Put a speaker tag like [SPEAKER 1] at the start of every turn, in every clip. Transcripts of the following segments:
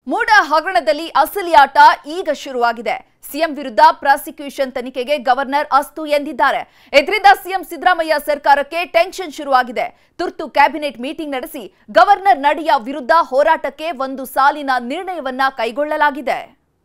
[SPEAKER 1] ಮೂಡ ಹಗರಣದಲ್ಲಿ ಅಸಲಿ ಆಟ ಈಗ ಶುರುವಾಗಿದೆ. ಸಿಎಂ ವಿರುದ್ಧ ಪ್ರಾಸಿಕ್ಯೂಷನ್ ತನಿಖೆಗೆ ಗವರ್ನರ್ ಅಸ್ತು ಎಂದಿದ್ದಾರೆ. ಇದರಿಂದ ಸಿಎಂ ಸಿದ್ದರಾಮಯ್ಯ ಸರ್ಕಾರಕ್ಕೆ ಟೆನ್ಷನ್ ಶುರುವಾಗಿದೆ. ತುರ್ತು ಕ್ಯಾಬಿನೆಟ್ ಮೀಟಿಂಗ್ ನಡೆಸಿ ಗವರ್ನರ್ ನಡೆಯ ವಿರುದ್ಧ ಹೋರಾಟಕ್ಕೆ ಒಂದು ಸಾಲಿನ ನಿರ್ಣಯವನ್ನ ಕೈಗೊಳ್ಳಲಾಗಿದೆ.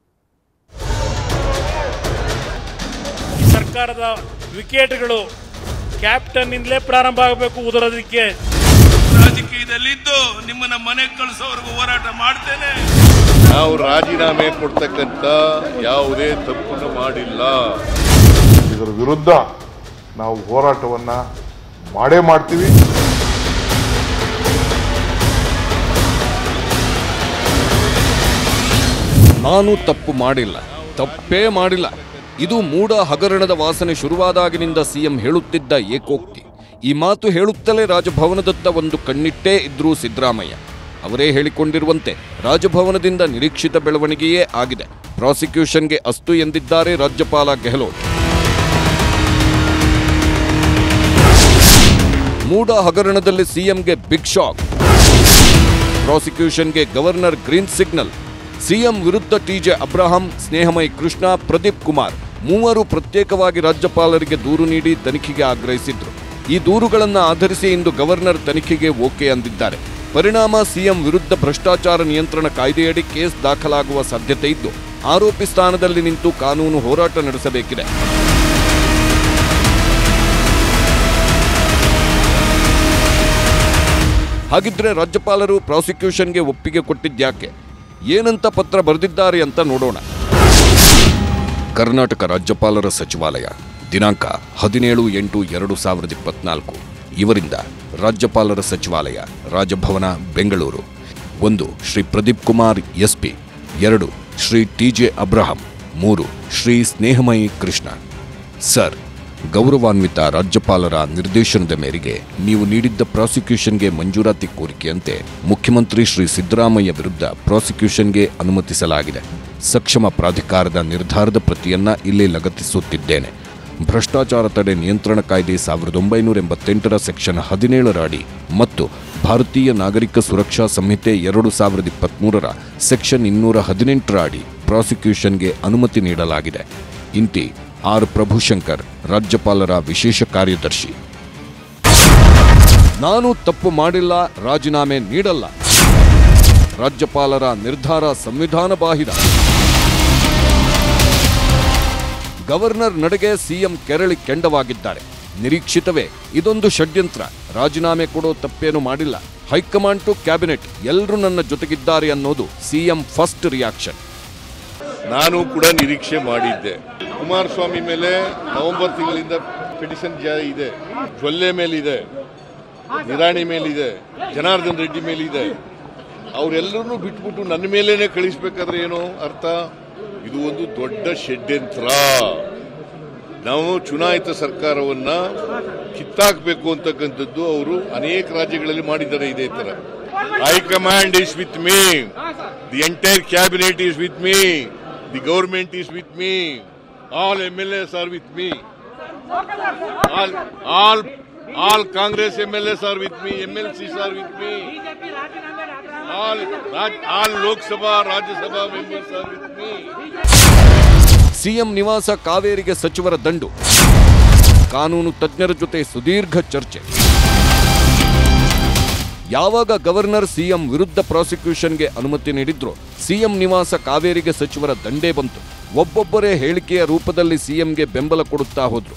[SPEAKER 2] ಸರ್ಕಾರದ ವಿಕೆಟ್ಗಳು ಕ್ಯಾಪ್ಟನ್ ಇಂದಲೇ ಪ್ರಾರಂಭ ಆಗಬೇಕು ಉದರೋದಕ್ಕೆ.
[SPEAKER 3] ರಾಜಕೀಯದಲ್ಲಿದ್ದು ನಿಮ್ಮನ್ನ ಮನೆಗೆ ಕಳಿಸೋವರೆಗೂ ಹೋರಾಟ ಮಾಡ್ತೇನೆ.
[SPEAKER 4] ನಾವು ರಾಜೀನಾಮೆ ಕೊಡ್ತಕ್ಕಂಥ ಯಾವುದೇ ತಪ್ಪನ್ನು ಮಾಡಿಲ್ಲ.
[SPEAKER 5] ಇದರ ವಿರುದ್ಧ ನಾವು ಹೋರಾಟವನ್ನ ಮಾಡೇ ಮಾಡ್ತೀವಿ.
[SPEAKER 6] ನಾನು ತಪ್ಪು ಮಾಡಿಲ್ಲ, ತಪ್ಪೇ ಮಾಡಿಲ್ಲ. ಇದು ಮೂಡ ಹಗರಣದ ವಾಸನೆ ಶುರುವಾದಾಗಿನಿಂದ ಸಿಎಂ ಹೇಳುತ್ತಿದ್ದ ಏಕೋಕ್ತಿ. ಈ ಮಾತು ಹೇಳುತ್ತಲೇ ರಾಜಭವನದತ್ತ ಒಂದು ಕಣ್ಣಿಟ್ಟೇ ಇದ್ರೂ ಸಿದ್ದರಾಮಯ್ಯ. ಅವರೇ ಹೇಳಿಕೊಂಡಿರುವಂತೆ ರಾಜಭವನದಿಂದ ನಿರೀಕ್ಷಿತ ಬೆಳವಣಿಗೆಯೇ ಆಗಿದೆ. ಪ್ರಾಸಿಕ್ಯೂಷನ್ಗೆ ಅಸ್ತು ಎಂದಿದ್ದಾರೆ ರಾಜ್ಯಪಾಲ ಗೆಹ್ಲೋಟ್. ಮೂಡ ಹಗರಣದಲ್ಲಿ ಸಿಎಂಗೆ ಬಿಗ್ ಶಾಕ್. ಪ್ರಾಸಿಕ್ಯೂಷನ್ಗೆ ಗವರ್ನರ್ ಗ್ರೀನ್ ಸಿಗ್ನಲ್. ಸಿಎಂ ವಿರುದ್ಧ ಟಿಜೆ ಅಬ್ರಹಾಂ, ಸ್ನೇಹಮಯಿ ಕೃಷ್ಣ, ಪ್ರದೀಪ್ ಕುಮಾರ್ ಮೂವರು ಪ್ರತ್ಯೇಕವಾಗಿ ರಾಜ್ಯಪಾಲರಿಗೆ ದೂರು ನೀಡಿ ತನಿಖೆಗೆ ಆಗ್ರಹಿಸಿದ್ರು. ಈ ದೂರುಗಳನ್ನು ಆಧರಿಸಿ ಇಂದು ಗವರ್ನರ್ ತನಿಖೆಗೆ ಓಕೆ ಅಂದಿದ್ದಾರೆ. ಪರಿಣಾಮ ಸಿಎಂ ವಿರುದ್ಧ ಭ್ರಷ್ಟಾಚಾರ ನಿಯಂತ್ರಣ ಕಾಯ್ದೆಯಡಿ ಕೇಸ್ ದಾಖಲಾಗುವ ಸಾಧ್ಯತೆ ಇದ್ದು ಆರೋಪಿ ಸ್ಥಾನದಲ್ಲಿ ನಿಂತು ಕಾನೂನು ಹೋರಾಟ ನಡೆಸಬೇಕಿದೆ. ಹಾಗಿದ್ರೆ ರಾಜ್ಯಪಾಲರು ಪ್ರಾಸಿಕ್ಯೂಷನ್ಗೆ ಒಪ್ಪಿಗೆ ಕೊಟ್ಟಿದ್ಯಾಕೆ? ಏನಂತ ಪತ್ರ ಬರೆದಿದ್ದಾರೆ ಅಂತ ನೋಡೋಣ. ಕರ್ನಾಟಕ ರಾಜ್ಯಪಾಲರ ಸಚಿವಾಲಯ ದಿನಾಂಕ 17/8/2024 ಇವರಿಂದ ರಾಜ್ಯಪಾಲರ ಸಚಿವಾಲಯ, Raj Bhavan, Bengaluru. 1. Shri Pradeep Kumar SP. 2. Shri T J Abraham. 3. Shri Snehamayi Krishna. Sir, ಗೌರವಾನ್ವಿತ ರಾಜ್ಯಪಾಲರ ನಿರ್ದೇಶನದ ಮೇರೆಗೆ ನೀವು ನೀಡಿದ್ದ ಪ್ರಾಸಿಕ್ಯೂಷನ್ಗೆ ಮಂಜೂರಾತಿ ಕೋರಿಕೆಯಂತೆ ಮುಖ್ಯಮಂತ್ರಿ ಶ್ರೀ ಸಿದ್ದರಾಮಯ್ಯ ವಿರುದ್ಧ ಪ್ರಾಸಿಕ್ಯೂಷನ್ಗೆ ಅನುಮತಿಸಲಾಗಿದೆ. ಸಕ್ಷಮ ಪ್ರಾಧಿಕಾರದ ನಿರ್ಧಾರದ ಪ್ರತಿಯನ್ನ ಇಲ್ಲಿ ಲಗತ್ತಿಸುತ್ತಿದ್ದೇನೆ. ಭ್ರಷ್ಟಾಚಾರ ತಡೆ ನಿಯಂತ್ರಣ ಕಾಯ್ದೆ 1988 ಸೆಕ್ಷನ್ 17 ಅಡಿ ಮತ್ತು ಭಾರತೀಯ ನಾಗರಿಕ ಸುರಕ್ಷಾ ಸಂಹಿತೆ 2023 ಸೆಕ್ಷನ್ 218 ಅಡಿ ಪ್ರಾಸಿಕ್ಯೂಷನ್ಗೆ ಅನುಮತಿ ನೀಡಲಾಗಿದೆ. ಇಂತಿ ಆರ್ ಪ್ರಭುಶಂಕರ್, ರಾಜ್ಯಪಾಲರ ವಿಶೇಷ ಕಾರ್ಯದರ್ಶಿ. ನಾನು ತಪ್ಪು ಮಾಡಿಲ್ಲ, ರಾಜೀನಾಮೆ ನೀಡಲ್ಲ. ರಾಜ್ಯಪಾಲರ ನಿರ್ಧಾರ ಸಂವಿಧಾನ ಬಾಹಿರ. ಗವರ್ನರ್ ನಡೆಗೆ ಸಿಎಂ ಕೆರಳಿ ಕೆಂಡವಾಗಿದ್ದಾರೆ. ನಿರೀಕ್ಷಿತವೇ, ಇದೊಂದು ಷಡ್ಯಂತ್ರ. ರಾಜೀನಾಮೆ ಕೊಡೋ ತಪ್ಪೇನು ಮಾಡಿಲ್ಲ. ಹೈಕಮಾಂಡ್ ಟು ಕ್ಯಾಬಿನೆಟ್ ಎಲ್ಲರೂ ನನ್ನ ಜೊತೆಗಿದ್ದಾರೆ ಅನ್ನೋದು ಸಿಎಂ ಫಸ್ಟ್ ರಿಯಾಕ್ಷನ್.
[SPEAKER 4] ನಾನು ಕೂಡ ನಿರೀಕ್ಷೆ ಮಾಡಿದ್ದೆ. ಕುಮಾರಸ್ವಾಮಿ ಮೇಲೆ ನವೆಂಬರ್ ತಿಂಗಳಿಂದ ಪಿಟಿಷನ್ ಜಾರಿ ಇದೆ, ಜೊಲ್ಲೆ ಮೇಲಿದೆ, ನಿರಾಣಿ ಮೇಲಿದೆ, ಜನಾರ್ದನ್ ರೆಡ್ಡಿ ಮೇಲಿದೆ. ಅವರೆಲ್ಲರನ್ನೂ ಬಿಟ್ಬಿಟ್ಟು ನನ್ನ ಮೇಲೇನೆ ಕಳಿಸ್ಬೇಕಾದ್ರೆ ಏನು ಅರ್ಥ? ಇದು ಒಂದು ದೊಡ್ಡ ಷಡ್ಯಂತ್ರ. ನಾವು ಚುನಾಯಿತ ಸರ್ಕಾರವನ್ನ ಕಿತ್ತಾಕಬೇಕು ಅಂತಕ್ಕಂಥದ್ದು ಅವರು ಅನೇಕ ರಾಜ್ಯಗಳಲ್ಲಿ ಮಾಡಿದ್ದಾರೆ. ಇದೇ ತರ high command is with me, the entire cabinet is with me, the government is with me, all MLAs are with me, all Congress MLAs are with me, MLCs are with me, all Lok Sabha Rajya Sabha members are with me.
[SPEAKER 6] CM ನಿವಾಸ ಕಾವೇರಿಗೆ ಸಚಿವರ ದಂಡು. ಕಾನೂನು ತಜ್ಞರ ಜೊತೆ ಸುದೀರ್ಘ ಚರ್ಚೆ. ಯಾವಾಗ ಗವರ್ನರ್ ಸಿಎಂ ವಿರುದ್ಧ ಪ್ರಾಸಿಕ್ಯೂಷನ್ಗೆ ಅನುಮತಿ ನೀಡಿದ್ರು, ಸಿಎಂ ನಿವಾಸ ಕಾವೇರಿಗೆ ಸಚಿವರ ದಂಡೇ ಬಂತು. ಒಬ್ಬೊಬ್ಬರೇ ಹೇಳಿಕೆಯ ರೂಪದಲ್ಲಿ ಸಿಎಂಗೆ ಬೆಂಬಲ ಕೊಡುತ್ತಾ ಹೋದ್ರು.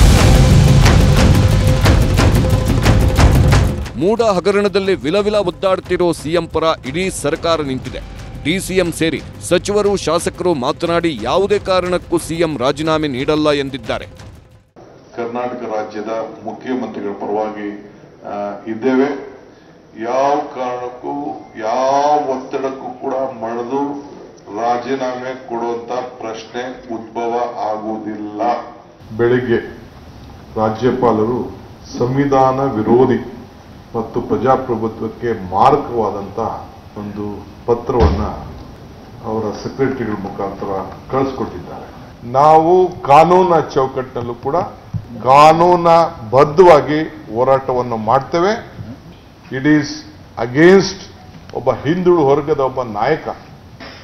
[SPEAKER 6] ಮೂಡ ಹಗರಣದಲ್ಲಿ ವಿಲವಿಲ ಒದ್ದಾಡ್ತಿರೋ ಸಿಎಂ ಪರ ಇಡೀ ಸರ್ಕಾರ ನಿಂತಿದೆ. ಡಿಸಿಎಂ ಸೇರಿ ಸಚಿವರು, ಶಾಸಕರು ಮಾತನಾಡಿ ಯಾವುದೇ ಕಾರಣಕ್ಕೂ ಸಿಎಂ ರಾಜೀನಾಮೆ ನೀಡಲ್ಲ ಎಂದಿದ್ದಾರೆ.
[SPEAKER 5] ಕರ್ನಾಟಕ ರಾಜ್ಯದ ಮುಖ್ಯಮಂತ್ರಿಗಳ ಪರವಾಗಿ ಇದ್ದೇವೆ. ಯಾವ ಕಾರಣಕ್ಕೂ ಯಾವ ಒತ್ತಡಕ್ಕೂ ಕೂಡ ಮಣಿದು ರಾಜೀನಾಮೆ ಕೊಡುವಂತ ಪ್ರಶ್ನೆ ಉದ್ಭವ ಆಗುವುದಿಲ್ಲ. ಬೆಳಿಗ್ಗೆ ರಾಜ್ಯಪಾಲರು ಸಂವಿಧಾನ ವಿರೋಧಿ ಮತ್ತು ಪ್ರಜಾಪ್ರಭುತ್ವಕ್ಕೆ ಮಾರಕವಾದಂತ ಒಂದು ಪತ್ರವನ್ನ ಅವರ ಸೆಕ್ರೆಟರಿಗಳ ಮುಖಾಂತರ ಕಳಿಸ್ಕೊಟ್ಟಿದ್ದಾರೆ. ನಾವು ಕಾನೂನಿನ ಚೌಕಟ್ಟಿನಲ್ಲೂ ಕೂಡ ಕಾನೂನ ಬದ್ಧವಾಗಿ ಹೋರಾಟವನ್ನು ಮಾಡ್ತೇವೆ. ಇಟ್ ಈಸ್ ಅಗೇನ್ಸ್ಟ್ ಒಬ್ಬ ಹಿಂದುಳು ವರ್ಗದ ಒಬ್ಬ ನಾಯಕ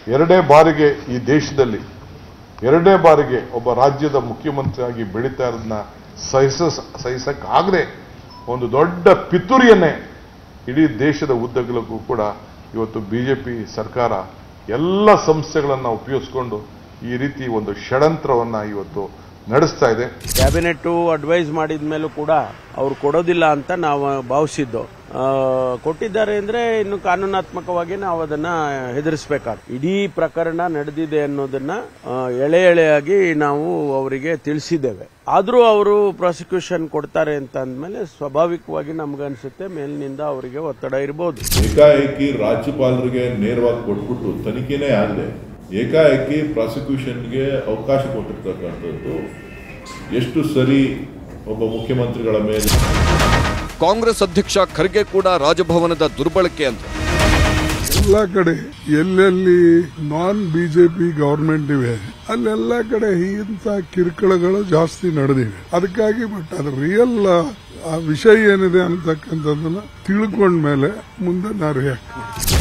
[SPEAKER 5] ಎರಡೇ ಬಾರಿಗೆ ಈ ದೇಶದಲ್ಲಿ ಎರಡೇ ಬಾರಿಗೆ ಒಬ್ಬ ರಾಜ್ಯದ ಮುಖ್ಯಮಂತ್ರಿಯಾಗಿ ಬೆಳೀತಾ ಇರೋದನ್ನ ಸಹಿಸಕ್ಕಾಗದೆ ಒಂದು ದೊಡ್ಡ ಪಿತೂರಿಯನ್ನೇ ಇಡೀ ದೇಶದ ಉದ್ದಗಲಕ್ಕೂ ಕೂಡ ಇವತ್ತು ಬಿಜೆಪಿ ಸರ್ಕಾರ ಎಲ್ಲ ಸಂಸ್ಥೆಗಳನ್ನು ಉಪಯೋಗಿಸಿಕೊಂಡು ಈ ರೀತಿ ಒಂದು ಷಡ್ಯಂತ್ರವನ್ನ ಇವತ್ತು ನಡೆಸ್ತಾ ಇದೆ.
[SPEAKER 7] ಕ್ಯಾಬಿನೆಟ್ ಅಡ್ವೈಸ್ ಮಾಡಿದ ಮೇಲೂ ಕೂಡ ಅವ್ರು ಕೊಡೋದಿಲ್ಲ ಅಂತ ನಾವು ಭಾವಿಸಿದ್ದು. ಕೊಟ್ಟಿದ್ದಾರೆ ಅಂದ್ರೆ ಇನ್ನು ಕಾನೂನಾತ್ಮಕವಾಗಿ ನಾವು ಅದನ್ನ ಹೆದರಿಸಬೇಕಾಗ್ತದೆ. ಇಡೀ ಪ್ರಕರಣ ನಡೆದಿದೆ ಅನ್ನೋದನ್ನ ಎಳೆ ಎಳೆಯಾಗಿ ನಾವು ಅವರಿಗೆ ತಿಳಿಸಿದ್ದೇವೆ. ಆದ್ರೂ ಅವರು ಪ್ರಾಸಿಕ್ಯೂಷನ್ ಕೊಡ್ತಾರೆ ಅಂತ ಅಂದ್ಮೇಲೆ ಸ್ವಾಭಾವಿಕವಾಗಿ ನಮ್ಗನ್ಸುತ್ತೆ ಮೇಲಿನಿಂದ ಅವರಿಗೆ ಒತ್ತಡ ಇರಬಹುದು.
[SPEAKER 8] ಏಕಾಏಕಿ ರಾಜ್ಯಪಾಲರಿಗೆ ನೇರವಾಗಿ ಕೊಟ್ಬಿಟ್ಟು ತನಿಖೆನೇ ಆಗದೆ ಏಕಾಏಕಿ ಪ್ರಾಸಿಕ್ಯೂಷನ್ಗೆ ಅವಕಾಶ ಕೊಟ್ಟಿರ್ತಕ್ಕಂಥದ್ದು ಎಷ್ಟು ಸರಿ ಒಬ್ಬ ಮುಖ್ಯಮಂತ್ರಿಗಳ ಮೇಲೆ.
[SPEAKER 6] ಕಾಂಗ್ರೆಸ್ ಅಧ್ಯಕ್ಷ ಖರ್ಗೆ ಕೂಡ ರಾಜಭವನದ ದುರ್ಬಳಕೆ ಅಂತ
[SPEAKER 9] ಎಲ್ಲ ಕಡೆ ಎಲ್ಲೆಲ್ಲಿ ನಾನ್ ಬಿಜೆಪಿ ಗವರ್ಮೆಂಟ್ ಇವೆ ಅಲ್ಲೆಲ್ಲ ಕಡೆ ಇಂಥ ಕಿರುಕುಳಗಳು ಜಾಸ್ತಿ ನಡೆದಿವೆ. ಅದಕ್ಕಾಗಿ ಬಟ್ ಅದ್ರ ರಿಯಲ್ ಆ ವಿಷಯ ಏನಿದೆ ಅಂತಕ್ಕಂಥದ್ದನ್ನ ತಿಳ್ಕೊಂಡ್ಮೇಲೆ ಮುಂದೆ ನಾವು ರಿಯಾಕ್ಟ್ ಮಾಡ್ತೀವಿ.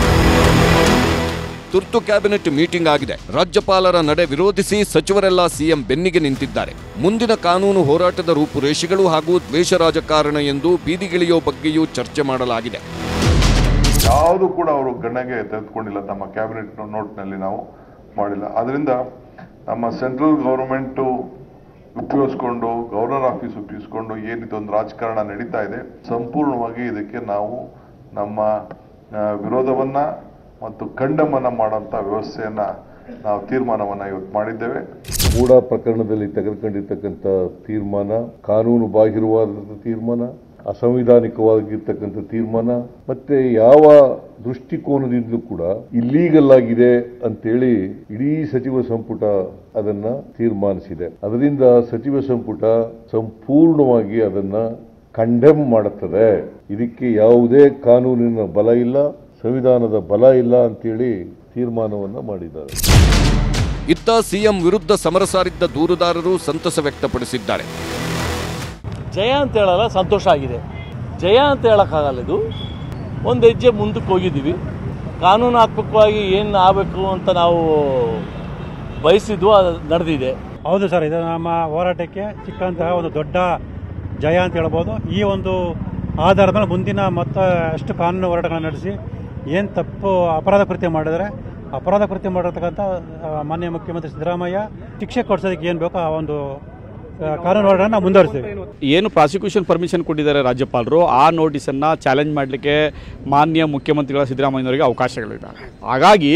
[SPEAKER 6] ತುರ್ತು ಕ್ಯಾಬಿನೆಟ್ ಮೀಟಿಂಗ್ ಆಗಿದೆ. ರಾಜ್ಯಪಾಲರ ನಡೆ ವಿರೋಧಿಸಿ ಸಚಿವರೆಲ್ಲ ಸಿಎಂ ಬೆನ್ನಿಗೆ ನಿಂತಿದ್ದಾರೆ. ಮುಂದಿನ ಕಾನೂನು ಹೋರಾಟದ ರೂಪುರೇಷೆಗಳು ಹಾಗೂ ದ್ವೇಷ ರಾಜಕಾರಣ ಎಂದು ಬೀದಿಗಿಳಿಯೋ ಬಗ್ಗೆಯೂ ಚರ್ಚೆ ಮಾಡಲಾಗಿದೆ.
[SPEAKER 5] ಯಾವುದು ಕೂಡ ಅವರು ಗಣನೆಗೆ ತೆಗೆದುಕೊಂಡಿಲ್ಲ. ನಮ್ಮ ಕ್ಯಾಬಿನೆಟ್ ನೋಟ್ನಲ್ಲಿ ನಾವು ಮಾಡಿಲ್ಲ. ಅದರಿಂದ ನಮ್ಮ ಸೆಂಟ್ರಲ್ ಗವರ್ಮೆಂಟ್ ಉಪಯೋಗಿಸ್ಕೊಂಡು ಗವರ್ನರ್ ಆಫೀಸ್ ಉಪಯೋಗಿಸ್ಕೊಂಡು ಏನಿದೊಂದು ರಾಜಕಾರಣ ನಡೀತಾ ಇದೆ, ಸಂಪೂರ್ಣವಾಗಿ ಇದಕ್ಕೆ ನಾವು ನಮ್ಮ ವಿರೋಧವನ್ನ ಮತ್ತು ಖಂಡನವನ್ನ ಮಾಡುವಂತ ವ್ಯವಸ್ಥೆಯನ್ನ ನಾವು ತೀರ್ಮಾನವನ್ನ ಇವತ್ತು ಮಾಡಿದ್ದೇವೆ.
[SPEAKER 8] ಮೂಡ ಪ್ರಕರಣದಲ್ಲಿ ತೆಗೆದುಕೊಂಡಿರ್ತಕ್ಕಂಥ ತೀರ್ಮಾನ ಕಾನೂನು ಬಾಹಿರವಾದ ತೀರ್ಮಾನ, ಅಸಂವಿಧಾನಿಕವಾಗಿರ್ತಕ್ಕಂಥ ತೀರ್ಮಾನ, ಮತ್ತೆ ಯಾವ ದೃಷ್ಟಿಕೋನದಿಂದಲೂ ಕೂಡ ಇಲ್ಲೀಗಲ್ ಆಗಿದೆ ಅಂತೇಳಿ ಇಡೀ ಸಚಿವ ಸಂಪುಟ ಅದನ್ನ ತೀರ್ಮಾನಿಸಿದೆ. ಅದರಿಂದ ಸಚಿವ ಸಂಪುಟ ಸಂಪೂರ್ಣವಾಗಿ ಅದನ್ನ ಕಂಡೆಮ್ ಮಾಡುತ್ತದೆ. ಇದಕ್ಕೆ ಯಾವುದೇ ಕಾನೂನಿನ ಬಲ ಇಲ್ಲ, ಸಂವಿಧಾನದ ಬಲ ಇಲ್ಲ ಅಂತೇಳಿ ತೀರ್ಮಾನವನ್ನ ಮಾಡಿದ್ದಾರೆ.
[SPEAKER 6] ಇತ್ತ ಸಿಎಂ ವಿರುದ್ಧ ಸಮರ ಸಾರಿದ್ದ ದೂರುದಾರರು ಸಂತಸ ವ್ಯಕ್ತಪಡಿಸಿದ್ದಾರೆ.
[SPEAKER 10] ಜಯ ಅಂತ ಹೇಳಲ್ಲ, ಸಂತೋಷ ಆಗಿದೆ. ಜಯ ಅಂತ ಹೇಳಕ್ಕಾಗಲ್ಲ, ಇದು ಒಂದು ಹೆಜ್ಜೆ ಮುಂದಕ್ಕೆ ಹೋಗಿದ್ದೀವಿ. ಕಾನೂನಾತ್ಮಕವಾಗಿ ಏನು ಆಗಬೇಕು ಅಂತ ನಾವು ಬಯಸಿದ್ವು, ಅದು ನಡೆದಿದೆ.
[SPEAKER 2] ಹೌದು ಸರ್, ಇದು ನಮ್ಮ ಹೋರಾಟಕ್ಕೆ ಸಿಕ್ಕಂತಹ ಒಂದು ದೊಡ್ಡ ಜಯ ಅಂತ ಹೇಳ್ಬೋದು. ಈ ಒಂದು ಆಧಾರದ ಮೇಲೆ ಮುಂದಿನ ಅಷ್ಟು ಕಾನೂನು ಹೋರಾಟಗಳನ್ನು ನಡೆಸಿ ಏನು ತಪ್ಪು ಅಪರಾಧ ಕೃತ್ಯ ಮಾಡಿದರೆ ಅಪರಾಧ ಕೃತ್ಯ ಮಾಡಿರ್ತಕ್ಕಂಥ ಮಾನ್ಯ ಮುಖ್ಯಮಂತ್ರಿ ಸಿದ್ದರಾಮಯ್ಯ ಶಿಕ್ಷೆ ಕೊಡಿಸೋದಕ್ಕೆ ಏನು ಬೇಕೋ ಆ ಒಂದು ಕಾನೂನು ಹೋರಾಟನ ಮುಂದುವರಿಸ್ತೀವಿ.
[SPEAKER 10] ಏನು ಪ್ರಾಸಿಕ್ಯೂಷನ್ ಪರ್ಮಿಷನ್ ಕೊಟ್ಟಿದ್ದಾರೆ ರಾಜ್ಯಪಾಲರು, ಆ ನೋಟಿಸನ್ನು ಚಾಲೆಂಜ್ ಮಾಡಲಿಕ್ಕೆ ಮಾನ್ಯ ಮುಖ್ಯಮಂತ್ರಿಗಳ ಸಿದ್ದರಾಮಯ್ಯನವರಿಗೆ ಅವಕಾಶಗಳಿದ್ದಾವೆ. ಹಾಗಾಗಿ